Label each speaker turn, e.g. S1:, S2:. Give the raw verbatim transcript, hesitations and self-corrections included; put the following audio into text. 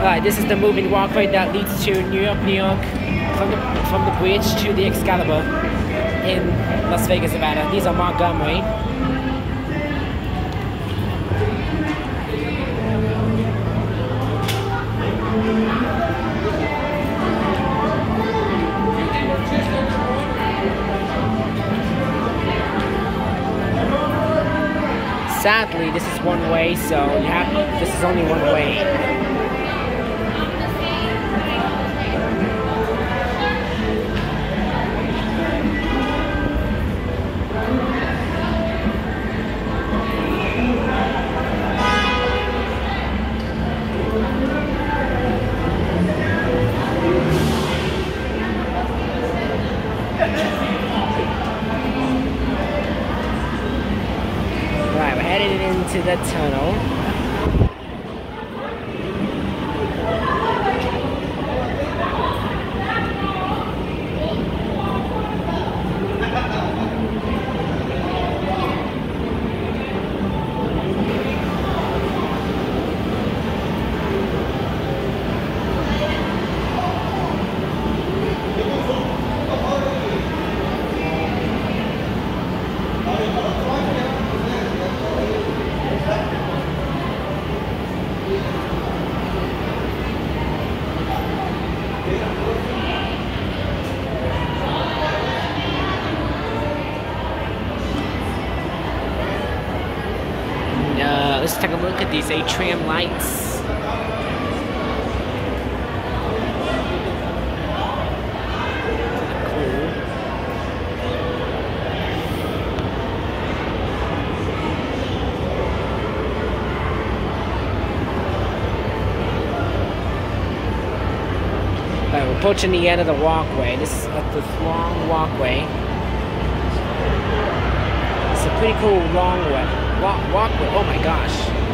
S1: Right, this is the moving walkway that leads to New York, New York, from the from the bridge to the Excalibur in Las Vegas, Nevada. These are Montgomery. Sadly, this is one way, so you have this is only one way. Headed into the tunnel. Let's take a look at these atrium lights. Cool. Alright, we're approaching the end of the walkway. This is uh, this long walkway. It's a pretty cool long way. Walk, walkway. Oh my gosh.